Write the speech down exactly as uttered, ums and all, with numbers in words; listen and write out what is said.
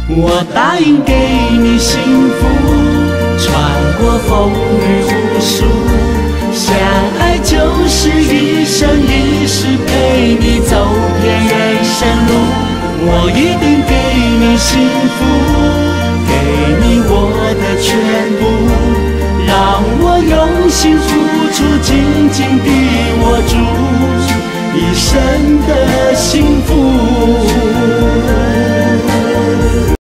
我答应给你幸福，穿过风雨无数，相爱就是一生一世，陪你走遍人生路。我一定给你幸福，给你我的全部，让我用心付出，紧紧地握住一生的